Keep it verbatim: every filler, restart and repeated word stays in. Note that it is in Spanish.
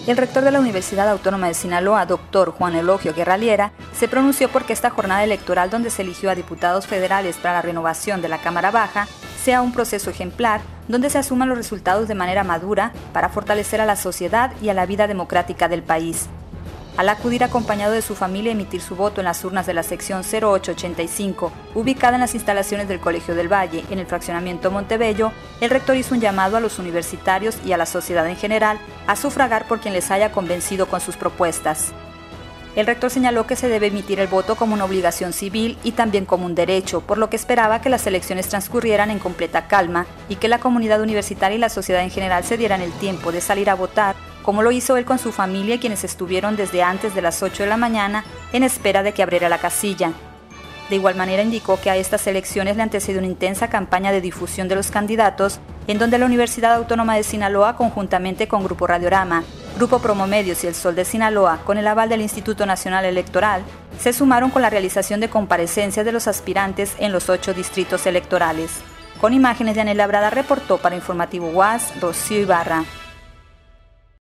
El rector de la Universidad Autónoma de Sinaloa, doctor Juan Elogio Guerraliera, se pronunció porque esta jornada electoral donde se eligió a diputados federales para la renovación de la Cámara Baja sea un proceso ejemplar donde se asuman los resultados de manera madura para fortalecer a la sociedad y a la vida democrática del país. Al acudir acompañado de su familia a emitir su voto en las urnas de la sección cero ocho ochenta y cinco, ubicada en las instalaciones del Colegio del Valle, en el fraccionamiento Montebello, el rector hizo un llamado a los universitarios y a la sociedad en general a sufragar por quien les haya convencido con sus propuestas. El rector señaló que se debe emitir el voto como una obligación civil y también como un derecho, por lo que esperaba que las elecciones transcurrieran en completa calma y que la comunidad universitaria y la sociedad en general se dieran el tiempo de salir a votar, como lo hizo él con su familia, quienes estuvieron desde antes de las ocho de la mañana en espera de que abriera la casilla. De igual manera indicó que a estas elecciones le antecedió una intensa campaña de difusión de los candidatos, en donde la Universidad Autónoma de Sinaloa, conjuntamente con Grupo Radiorama, Grupo Promomedios y El Sol de Sinaloa, con el aval del Instituto Nacional Electoral, se sumaron con la realización de comparecencias de los aspirantes en los ocho distritos electorales. Con imágenes de Anel Labrada reportó para Informativo U A S, Rocío Ibarra.